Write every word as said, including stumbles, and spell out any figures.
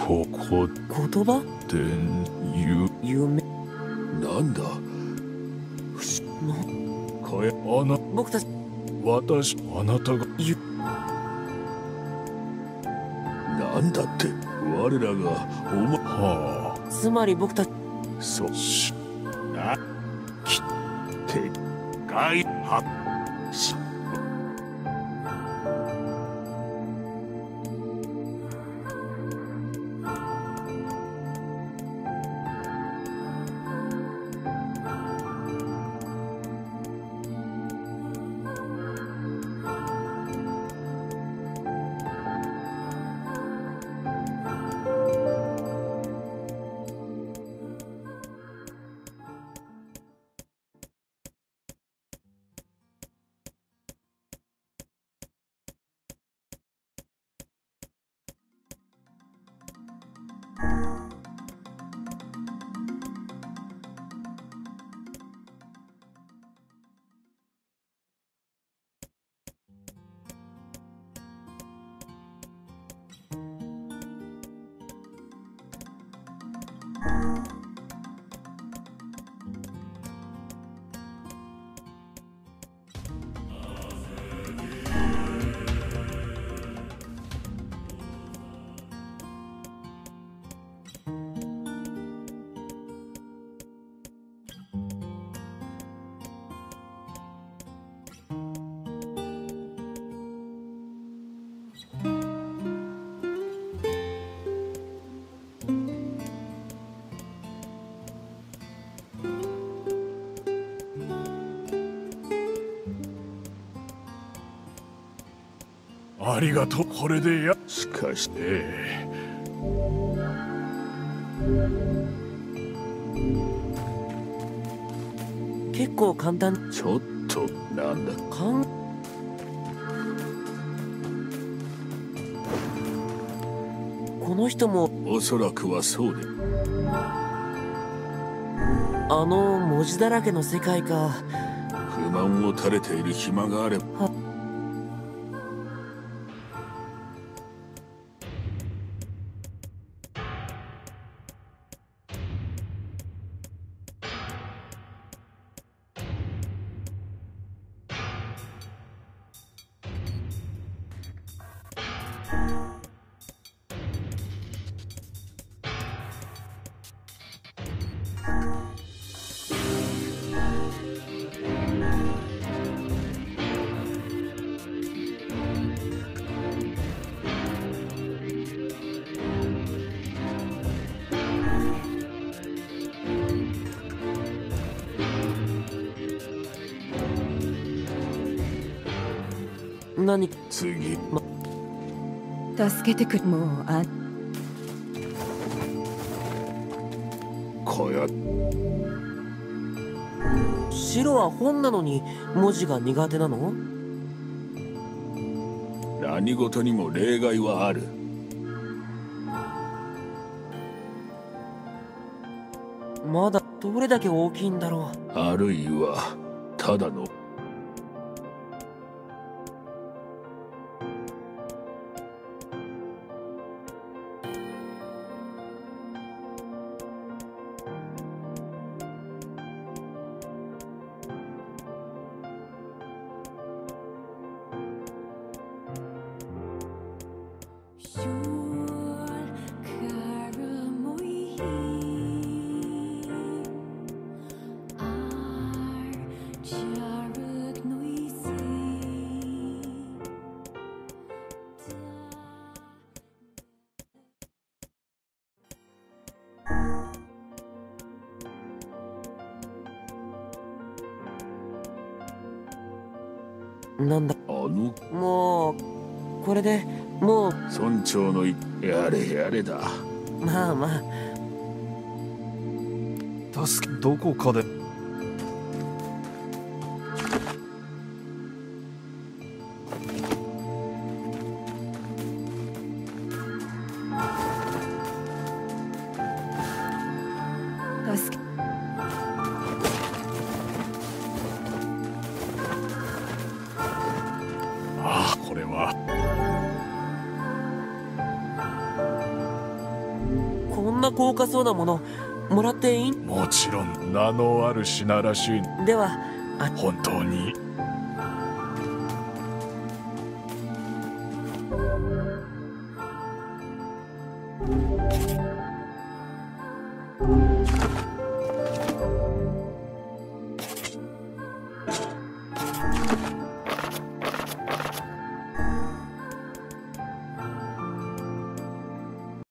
ここ言葉でゆ夢なんだなかえあな僕たち私あなたがゆなんだって我らがおまはあつまり僕たちそしなきってかいはしありがとうこれでやしかしええ結構簡単ちょっとなんだかんこの人もおそらくはそうであの文字だらけの世界か。 不満を垂れている暇があれば何次助けてくれ。もうあこや白は本なのに文字が苦手なの？ 何事にも例外はある。 まだどれだけ大きいんだろう。 あるいはただのなんだあのもうこれでもう村長のいやれやれだ。 まあまあ助けどこかで助けああこれはな高価そうなものもらっていい？ もちろん名のある品らしい。 ではあ本当に。